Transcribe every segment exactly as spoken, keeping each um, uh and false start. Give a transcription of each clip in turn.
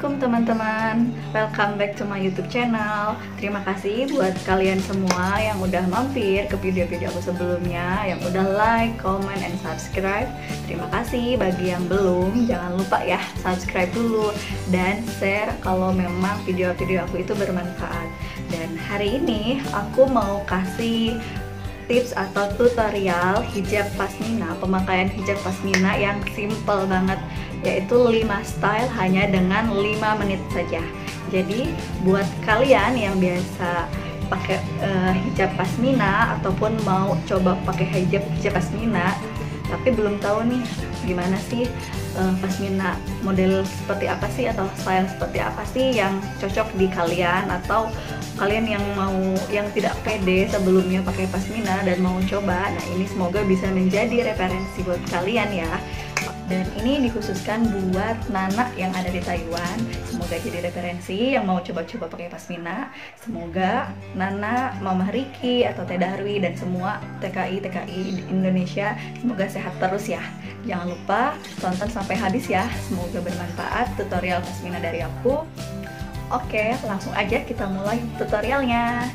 Assalamualaikum teman-teman, welcome back to my YouTube channel. Terima kasih buat kalian semua yang udah mampir ke video-video aku sebelumnya, yang udah like, comment, and subscribe. Terima kasih. Bagi yang belum, jangan lupa ya subscribe dulu dan share kalau memang video-video aku itu bermanfaat. Dan hari ini aku mau kasih tips atau tutorial hijab pasmina, pemakaian hijab pasmina yang simple banget, yaitu lima style hanya dengan lima menit saja. Jadi buat kalian yang biasa pakai uh, hijab pasmina ataupun mau coba pakai hijab hijab pasmina tapi belum tahu nih gimana sih uh, pasmina model seperti apa sih atau style seperti apa sih yang cocok di kalian, atau kalian yang mau yang tidak pede sebelumnya pakai pasmina dan mau coba, nah ini semoga bisa menjadi referensi buat kalian ya. Dan ini dikhususkan buat Nana yang ada di Taiwan. Semoga jadi referensi yang mau coba-coba pakai pasmina. Semoga Nana, Mama Riki atau Teh Darwi dan semua T K I T K I di Indonesia semoga sehat terus ya. Jangan lupa tonton sampai habis ya. Semoga bermanfaat tutorial pasmina dari aku. Oke, langsung aja kita mulai tutorialnya.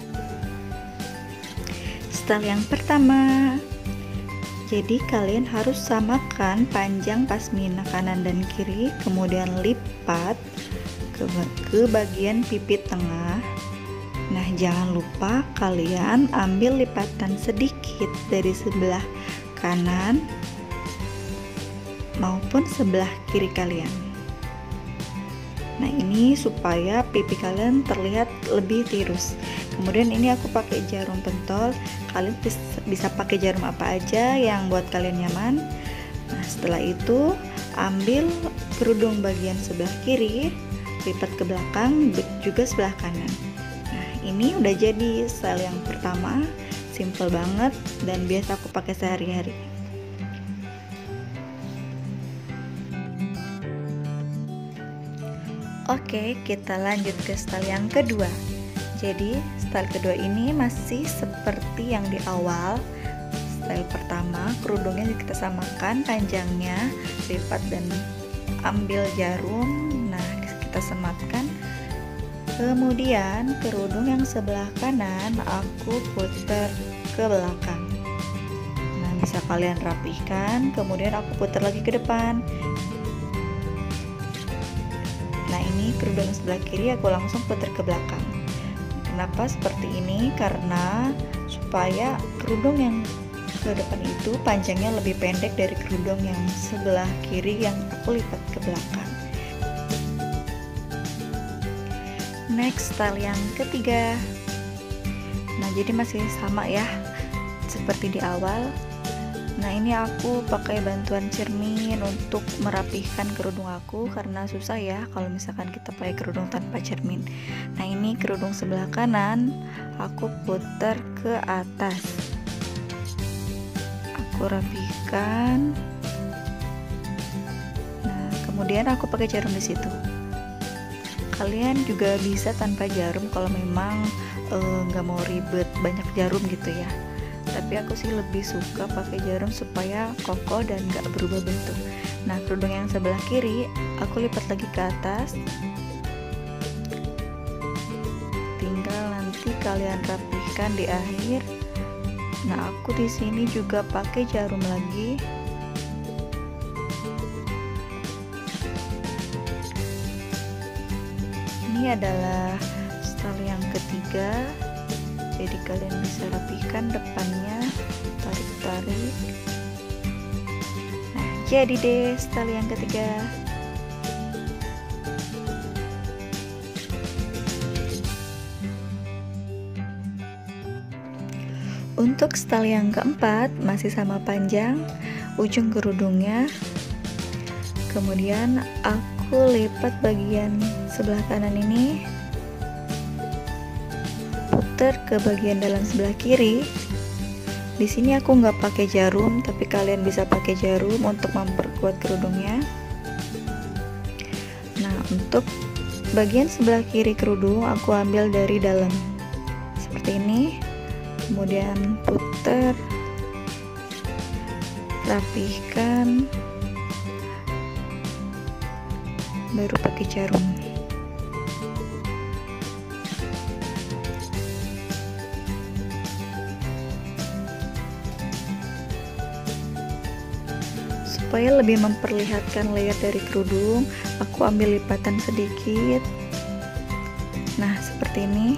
Style yang pertama. Jadi kalian harus samakan panjang pasmina kanan dan kiri, kemudian lipat ke, ke bagian pipi tengah. Nah, jangan lupa kalian ambil lipatan sedikit dari sebelah kanan maupun sebelah kiri kalian. Nah, ini supaya pipi kalian terlihat lebih tirus. Kemudian ini aku pakai jarum pentol. Kalian bisa pakai jarum apa aja yang buat kalian nyaman. Nah, setelah itu ambil kerudung bagian sebelah kiri, lipat ke belakang, juga sebelah kanan. Nah, ini udah jadi style yang pertama, simple banget dan biasa aku pakai sehari-hari. Oke, kita lanjut ke style yang kedua. Jadi style kedua ini masih seperti yang di awal. Style pertama, kerudungnya kita samakan panjangnya, lipat dan ambil jarum. Nah, kita sematkan. Kemudian kerudung yang sebelah kanan aku putar ke belakang. Nah, bisa kalian rapihkan. Kemudian aku putar lagi ke depan. Nah, ini kerudung sebelah kiri aku langsung putar ke belakang. Kenapa seperti ini? Karena supaya kerudung yang ke depan itu panjangnya lebih pendek dari kerudung yang sebelah kiri yang aku lipat ke belakang. Next, style yang ketiga. Nah, jadi masih sama ya seperti di awal. Nah, ini aku pakai bantuan cermin untuk merapihkan kerudung aku karena susah ya kalau misalkan kita pakai kerudung tanpa cermin. Nah, ini kerudung sebelah kanan aku putar ke atas. Aku rapihkan. Nah, kemudian aku pakai jarum di situ. Kalian juga bisa tanpa jarum kalau memang nggak e, mau ribet banyak jarum gitu ya. Tapi aku sih lebih suka pakai jarum supaya kokoh dan gak berubah bentuk. Nah, kerudung yang sebelah kiri aku lipat lagi ke atas. Tinggal nanti kalian rapihkan di akhir. Nah, aku di sini juga pakai jarum lagi. Ini adalah style yang ketiga. Jadi kalian bisa rapihkan depannya, tarik-tarik. Nah, jadi deh style yang ketiga. Untuk style yang keempat masih sama panjang ujung kerudungnya. Kemudian aku lipat bagian sebelah kanan ini, putar ke bagian dalam sebelah kiri. Di sini aku nggak pakai jarum, tapi kalian bisa pakai jarum untuk memperkuat kerudungnya. Nah, untuk bagian sebelah kiri kerudung aku ambil dari dalam seperti ini. Kemudian putar, rapihkan, baru pakai jarum. supaya lebih memperlihatkan layer dari kerudung, aku ambil lipatan sedikit. Nah, seperti ini.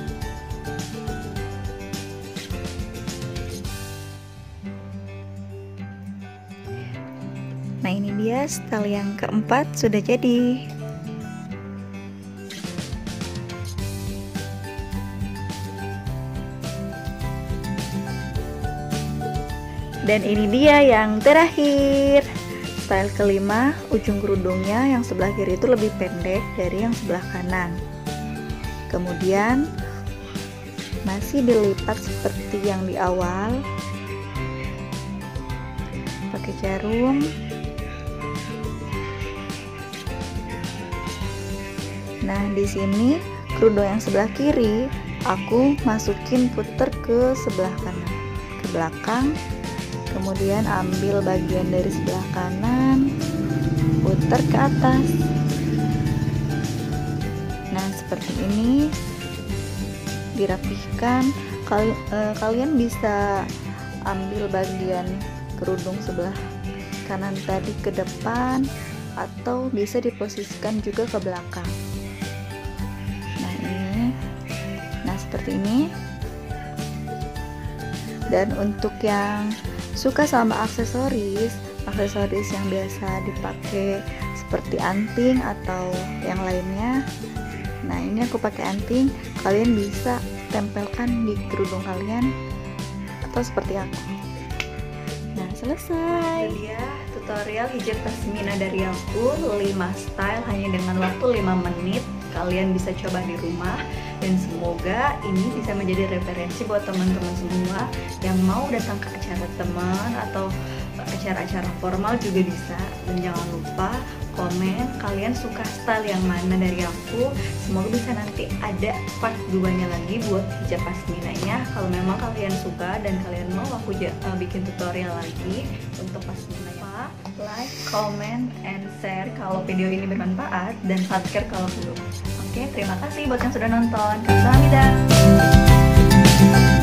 Nah, ini dia style yang keempat sudah jadi. Dan ini dia yang terakhir. Style kelima, ujung kerudungnya yang sebelah kiri itu lebih pendek dari yang sebelah kanan. Kemudian masih dilipat seperti yang di awal. Pakai jarum. Nah, di sini kerudung yang sebelah kiri aku masukin puter ke sebelah kanan, ke belakang. Kemudian ambil bagian dari sebelah kanan, puter ke atas. Nah, seperti ini dirapihkan. Kal eh, kalian bisa ambil bagian kerudung sebelah kanan tadi ke depan, atau bisa diposisikan juga ke belakang. Nah, ini. Nah, seperti ini. Dan untuk yang suka sama aksesoris, aksesoris yang biasa dipakai seperti anting atau yang lainnya. Nah, ini aku pakai anting, kalian bisa tempelkan di kerudung kalian atau seperti aku. Nah, selesai. Itu dia tutorial hijab pasmina dari aku, lima style hanya dengan waktu lima menit. Kalian bisa coba di rumah, dan semoga ini bisa menjadi referensi buat teman-teman semua yang mau datang ke acara teman atau acara-acara formal juga bisa. Dan jangan lupa komen kalian suka style yang mana dari aku. Semoga bisa nanti ada part dua-nya lagi buat hijab pasminanya. Kalau memang kalian suka dan kalian mau aku uh, bikin tutorial lagi untuk pasminanya, like, comment, and share kalau video ini bermanfaat, dan subscribe kalau belum. Oke, terima kasih buat yang sudah nonton. Kamsahamnida.